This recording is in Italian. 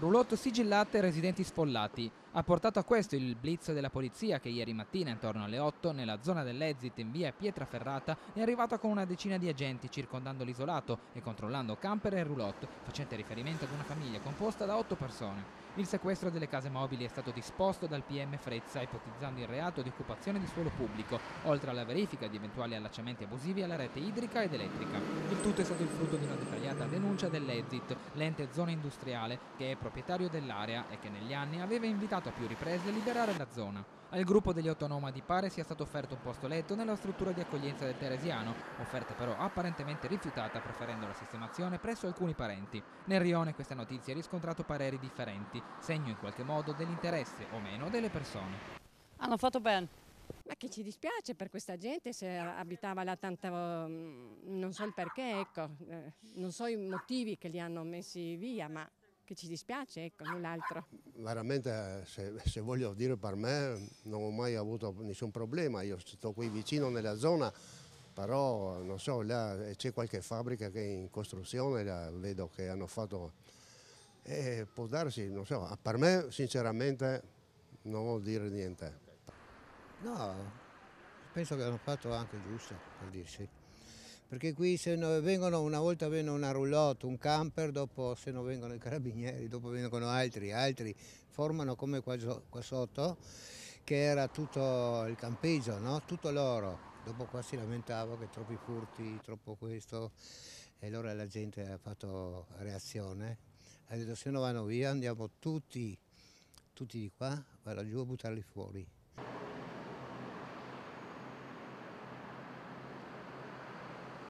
Roulotte sigillate e residenti sfollati. Ha portato a questo il blitz della polizia che ieri mattina intorno alle 8 nella zona dell'Exit in via Pietraferrata è arrivata con una decina di agenti circondando l'isolato e controllando camper e roulotte, facente riferimento ad una famiglia composta da 8 persone. Il sequestro delle case mobili è stato disposto dal PM Frezza ipotizzando il reato di occupazione di suolo pubblico, oltre alla verifica di eventuali allacciamenti abusivi alla rete idrica ed elettrica. Il tutto è stato il frutto di una dettagliata denuncia dell'Exit, l'ente zona industriale che è proprietario dell'area e che negli anni aveva invitato a più riprese a liberare la zona. Al gruppo degli 8 nomadi pare sia stato offerto un posto letto nella struttura di accoglienza del Teresiano, offerta però apparentemente rifiutata preferendo la sistemazione presso alcuni parenti. Nel rione questa notizia ha riscontrato pareri differenti, segno in qualche modo dell'interesse o meno delle persone. Hanno fatto bene. Ma che ci dispiace per questa gente se abitava là tanto, non so il perché, ecco, non so i motivi che li hanno messi via, ma che ci dispiace, ecco, null'altro. Veramente, se voglio dire per me, non ho mai avuto nessun problema, io sto qui vicino nella zona, però non so, là c'è qualche fabbrica che è in costruzione, là vedo che hanno fatto, può darsi, non so, per me sinceramente non vuol dire niente. No, penso che hanno fatto anche giusto, per dirsi. Perché qui se vengono, una volta viene una roulotte, un camper, dopo se non vengono i carabinieri, dopo vengono altri formano come qua sotto, che era tutto il campeggio, no? Tutto loro. Dopo qua si lamentava che troppi furti, troppo questo, e allora la gente ha fatto reazione. Ha detto se non vanno via andiamo tutti di qua, vado giù a buttarli fuori.